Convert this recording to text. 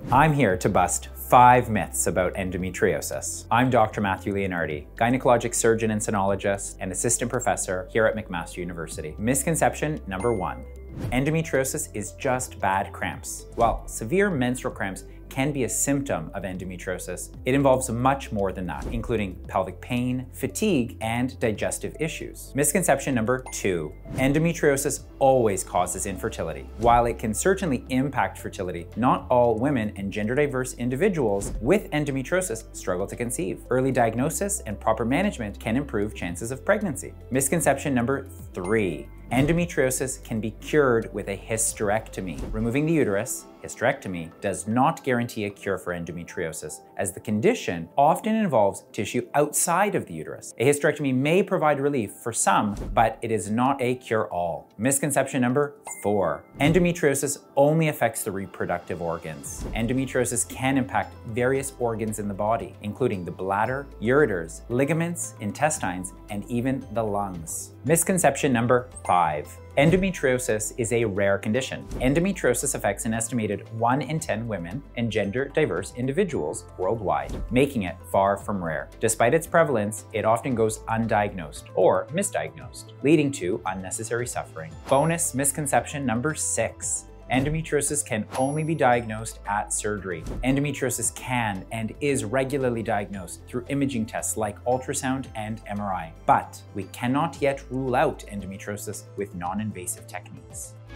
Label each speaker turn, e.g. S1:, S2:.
S1: I'm here to bust 5 myths about endometriosis. I'm Dr. Mathew Leonardi, gynecologic surgeon and sonologist and assistant professor here at McMaster University. Misconception number 1. Endometriosis is just bad cramps. While severe menstrual cramps can be a symptom of endometriosis, it involves much more than that, including pelvic pain, fatigue, and digestive issues. Misconception number 2. Endometriosis always causes infertility. While it can certainly impact fertility, not all women and gender-diverse individuals with endometriosis struggle to conceive. Early diagnosis and proper management can improve chances of pregnancy. Misconception number 3. Endometriosis can be cured with a hysterectomy. Removing the uterus, hysterectomy, does not guarantee a cure for endometriosis, as the condition often involves tissue outside of the uterus. A hysterectomy may provide relief for some, but it is not a cure-all. Misconception number 4. Endometriosis only affects the reproductive organs. Endometriosis can impact various organs in the body, including the bladder, ureters, ligaments, intestines, and even the lungs. Misconception number 5. Endometriosis is a rare condition. Endometriosis affects an estimated 1 in 10 women and gender-diverse individuals worldwide, making it far from rare. Despite its prevalence, it often goes undiagnosed or misdiagnosed, leading to unnecessary suffering. Bonus misconception number 6. Endometriosis can only be diagnosed at surgery. Endometriosis can and is regularly diagnosed through imaging tests like ultrasound and MRI, but we cannot yet rule out endometriosis with non-invasive techniques.